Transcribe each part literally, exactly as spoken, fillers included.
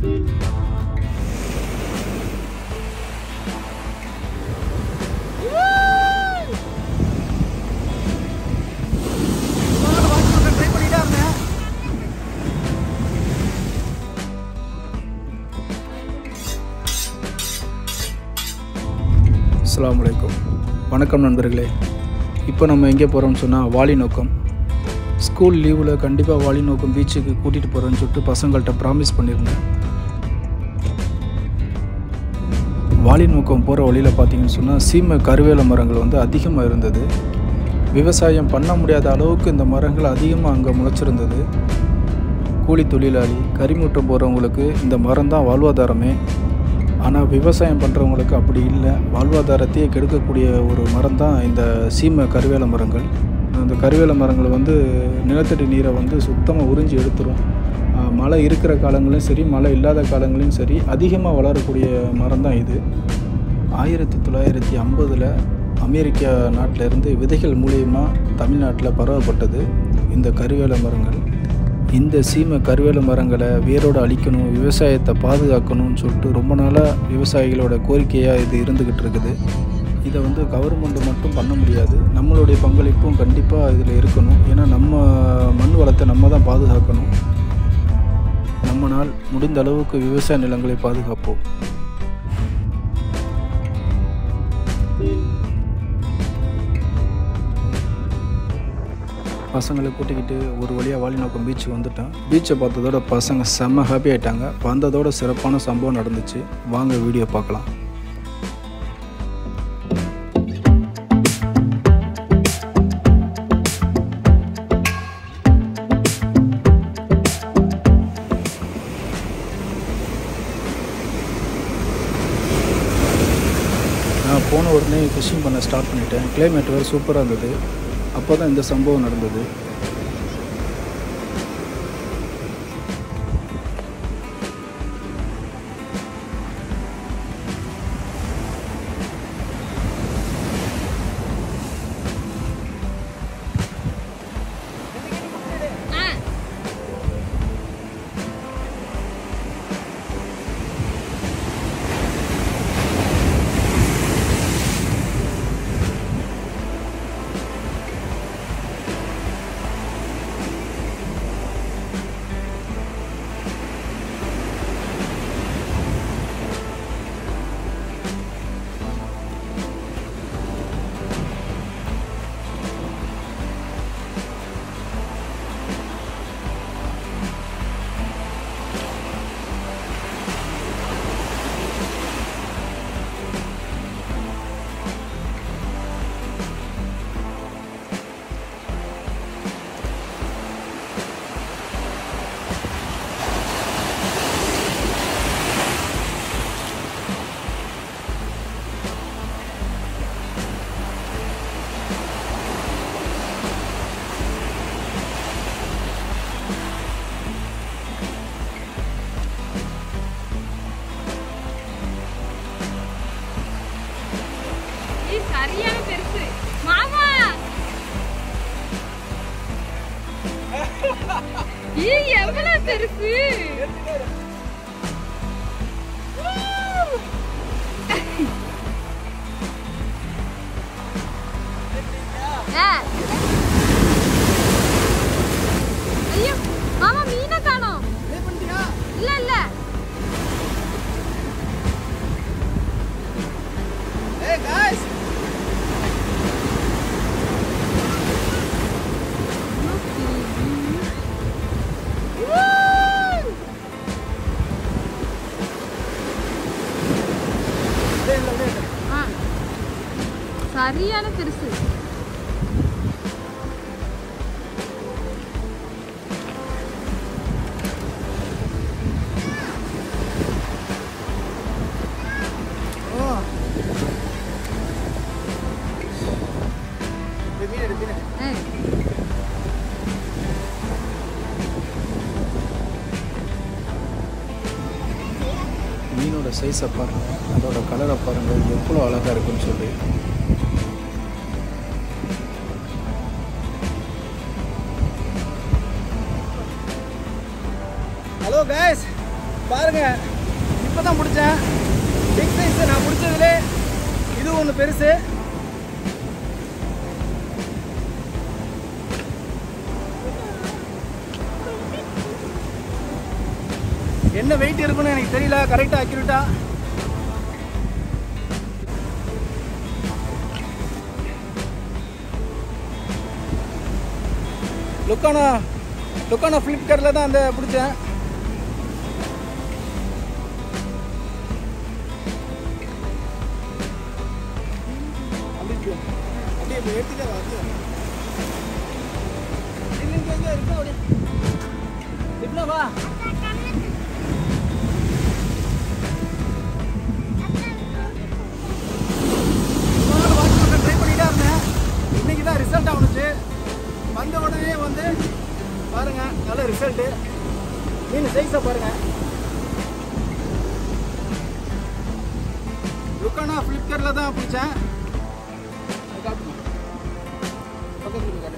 அஸ்ஸலாமு அலைக்கும். வணக்கம் நண்பர்களே. இப்போ நம்ம எங்கே போகிறோம்னு சொன்னால் வாலிநோக்கம். ஸ்கூல் லீவில் கண்டிப்பாக வாலிநோக்கம் பீச்சுக்கு கூட்டிகிட்டு போகிறேன்னு சொல்லிட்டு பசங்கள்கிட்ட ப்ராமிஸ் பண்ணியிருந்தேன். வாலிநோக்கம் போகிற வழியில் பார்த்திங்கன்னு சொன்னால் சீமை கருவேல மரங்கள் வந்து அதிகமாக இருந்தது. விவசாயம் பண்ண முடியாத அளவுக்கு இந்த மரங்கள் அதிகமாக அங்கே முளைச்சிருந்தது. கூலி தொழிலாளி கரிமூட்டம் போகிறவங்களுக்கு இந்த மரம் தான் வாழ்வாதாரமே. ஆனால் விவசாயம் பண்ணுறவங்களுக்கு அப்படி இல்லை, வாழ்வாதாரத்தையே கெடுக்கக்கூடிய ஒரு மரம் தான் இந்த சீமை கருவேல மரங்கள். அந்த கருவேல மரங்கள் வந்து நிலத்தடி நீரை வந்து சுத்தமாக உறிஞ்சி எடுத்துரும். மழை இருக்கிற காலங்களையும் சரி, மழை இல்லாத காலங்களையும் சரி அதிகமாக வளரக்கூடிய மரம் தான் இது. ஆயிரத்தி தொள்ளாயிரத்தி ஐம்பதில் அமெரிக்கா நாட்டிலேருந்து விதைகள் மூலியமாக தமிழ்நாட்டில் பரவப்பட்டது இந்த கருவேல மரங்கள். இந்த சீமை கருவேல மரங்களை வேரோடு அழிக்கணும், விவசாயத்தை பாதுகாக்கணும்னு சொல்லிட்டு ரொம்ப நாளாக விவசாயிகளோட கோரிக்கையாக இது இருந்துக்கிட்டு இருக்குது. இதை வந்து கவர்மெண்ட் மட்டும் பண்ண முடியாது, நம்மளுடைய பங்களிப்பும் கண்டிப்பாக இதில் இருக்கணும். ஏன்னா நம்ம மண் வளத்தை நம்ம தான் பாதுகாக்கணும். நம்மளால் முடிந்த அளவுக்கு விவசாய நிலங்களை பாதுகாப்போம். பசங்களை கூட்டிக்கிட்டு ஒரு வழியாக வாலிநோக்கம் பீச்சுக்கு வந்துட்டேன். பீச்சை பார்த்ததோட பசங்க செம்ம ஹாப்பி ஆகிட்டாங்க. வந்ததோட சிறப்பான சம்பவம் நடந்துச்சு. வாங்க வீடியோ பார்க்கலாம். நான் போன உடனே ஃபிஷிங் பண்ண ஸ்டார்ட் பண்ணிட்டேன். கிளைமேட் வேறு சூப்பராக இருந்தது. அப்போ தான் இந்த சம்பவம் நடந்தது. சரியான பெருசு மாமா. ஈ எவ்வளவு பெருசு. ஐயோ மாமா மீனை காணோம். இல்ல இல்ல Hey guys. சரியான பெருசு. மீனோட சைஸை பாருங்கள், அதோட கலரை பாருங்கள், எவ்வளோ அழகாக இருக்குன்னு சொல்லி. Hello guys. பாருங்க, இப்பதான் பிடிச்சேன். பிக் சைஸ் நான் பிடிச்சதுல இது ஒன்று பெருசு. என்ன வெயிட் இருக்குன்னு எனக்கு தெரியல கரெக்டா அக்யூரேட்டா. லுக்கானா லுக்கானா ஃப்ளிப்கார்ட்டில் தான் அந்த பிடிச்சேன். அப்படியே எடுத்துட்டே வா. எப்படின்னா வா. ட்ரை பண்ணிட்டே இருந்தேன். இன்னைக்கு தான் ரிசல்ட் ஆகுனுச்சு. வந்த உடனே வந்து பாருங்க நல்ல ரிசல்ட்டு. மீன் சைஸை பாருங்க. லுக்கானா ஃப்ளிப்கார்ட்டில் தான் பிடிச்சேன். பக்கத்தில் காட்டுங்க.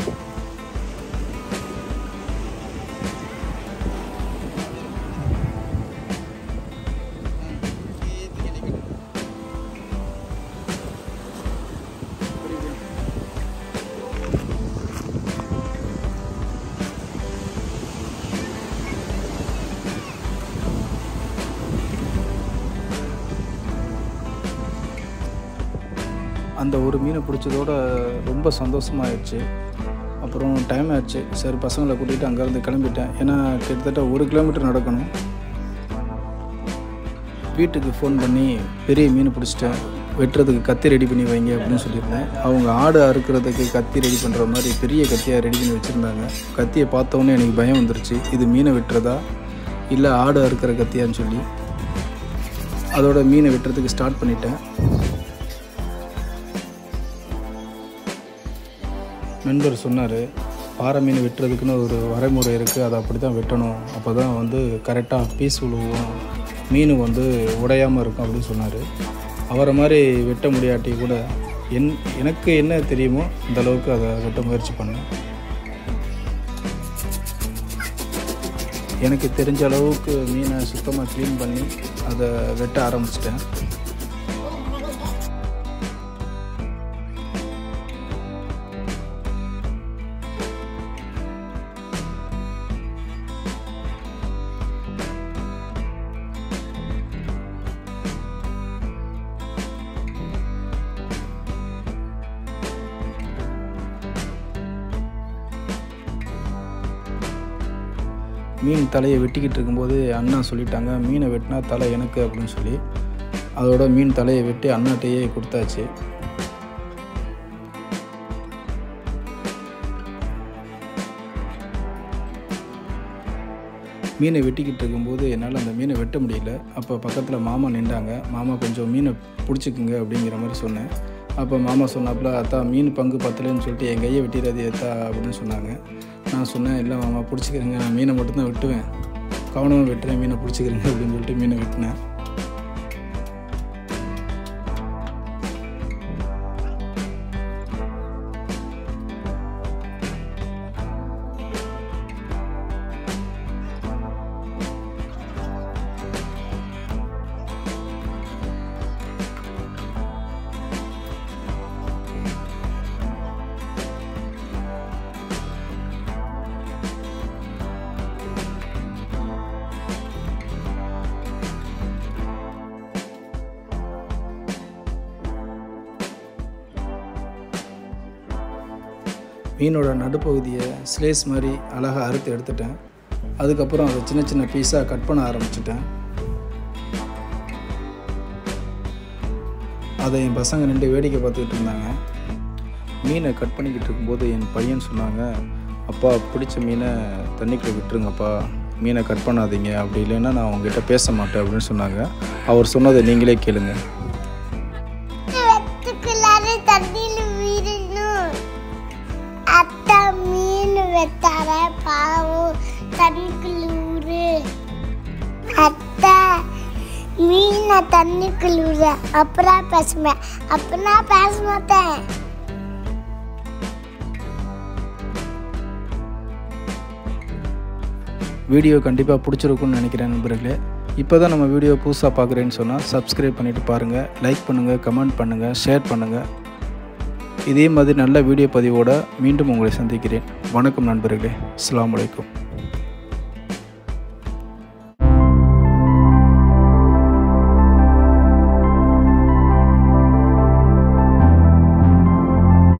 அந்த ஒரு மீனை பிடிச்சதோட ரொம்ப சந்தோஷமாகிடுச்சு. அப்புறம் டைம் ஆயிடுச்சு. சரி பசங்களை கூட்டிகிட்டு அங்கேருந்து கிளம்பிட்டேன். ஏன்னா கிட்டத்தட்ட ஒரு கிலோமீட்டர் நடக்கணும். வீட்டுக்கு ஃபோன் பண்ணி பெரிய மீன் பிடிச்சிட்டேன், வெட்டுறதுக்கு கத்தி ரெடி பண்ணி வைங்க அப்படின்னு சொல்லியிருந்தேன். அவங்க ஆடு அறுக்கிறதுக்கு கத்தி ரெடி பண்ணுற மாதிரி பெரிய கத்தியாக ரெடி பண்ணி வச்சுருந்தாங்க. கத்தியை பார்த்தோன்னே எனக்கு பயம் வந்துருச்சு. இது மீனை வெட்டுறதா இல்லை ஆடு அறுக்கிற கத்தியான்னு சொல்லி அதோட மீனை வெட்டுறதுக்கு ஸ்டார்ட் பண்ணிட்டேன். நண்பர் சொன்னார், பாறை மீன் வெட்டுறதுக்குன்னு ஒரு வரைமுறை இருக்குது, அதை அப்படி தான் வெட்டணும், அப்போ தான் வந்து கரெக்டாக பீஸ் உழுவும், மீன் வந்து உடையாமல் இருக்கும் அப்படின்னு சொன்னார். அவரை மாதிரி வெட்ட முடியாட்டி கூட என் எனக்கு என்ன தெரியுமோ இந்த அளவுக்கு அதை வெட்ட முயற்சி பண்ணேன். எனக்கு தெரிஞ்ச அளவுக்கு மீனை சுத்தமாக க்ளீன் பண்ணி அதை வெட்ட ஆரம்பிச்சிட்டேன். மீன் தலையை வெட்டிக்கிட்டு இருக்கும்போது அண்ணா சொல்லிட்டாங்க, மீனை வெட்டினா தலை எனக்கு அப்படின்னு சொல்லி. அதோட மீன் தலையை வெட்டி அண்ணாட்டையே கொடுத்தாச்சு. மீனை வெட்டிக்கிட்டு இருக்கும்போது என்னால் அந்த மீனை வெட்ட முடியல. அப்போ பக்கத்தில் மாமா நின்றாங்க. மாமா கொஞ்சம் மீனை பிடிச்சிக்குங்க அப்படிங்கிற மாதிரி சொன்னேன். அப்போ மாமா சொன்னாப்புல, அத்தா மீன் பங்கு பத்தலைன்னு சொல்லிட்டு என் கையை வெட்டிடாது ஏத்தா அப்படின்னு சொன்னாங்க. நான் சொன்னேன், இல்லை மாமா பிடிச்சிக்கிறேங்க, நான் மீனை மட்டும்தான் வெட்டுவேன், கவனமாக வெட்டுறேன், மீனை பிடிச்சிக்கிறேங்க அப்படின்னு சொல்லிட்டு மீனை வெட்டினேன். மீனோட நடுப்பகுதியை ஸ்லேஸ் மாதிரி அழகாக அறுத்து எடுத்துட்டேன். அதுக்கப்புறம் அதை சின்ன சின்ன பீஸாக கட் பண்ண ஆரம்பிச்சிட்டேன். அதை என் பசங்க நின்று வேடிக்கை பார்த்துக்கிட்டு இருந்தாங்க. மீனை கட் பண்ணிக்கிட்டு இருக்கும்போது என் பையன் சொன்னாங்க, அப்பா பிடிச்ச மீனை தண்ணிக்குள்ளே விட்டுருங்கப்பா, மீனை கட் பண்ணாதீங்க, அப்படி இல்லைன்னா நான் உங்ககிட்ட பேச மாட்டேன் அப்படின்னு சொன்னாங்க. அவர் சொன்னதை நீங்களே கேளுங்க. மீனை தண்ணிக்குள்ள அப்புறம் பேசுவேன், அப்புறம் பேச மாட்டேன். வீடியோ கண்டிப்பாக பிடிச்சிருக்குன்னு நினைக்கிறேன் நண்பர்களே. இப்போ தான் நம்ம வீடியோ புதுசாக பார்க்குறேன்னு சொன்னால் சப்ஸ்கிரைப் பண்ணிவிட்டு பாருங்கள், லைக் பண்ணுங்கள், கமெண்ட் பண்ணுங்கள், ஷேர் பண்ணுங்கள். இதே மாதிரி நல்ல வீடியோ பதிவோடு மீண்டும் உங்களை சந்திக்கிறேன். வணக்கம் நண்பர்களே. அஸ்ஸலாமு அலைக்கும்.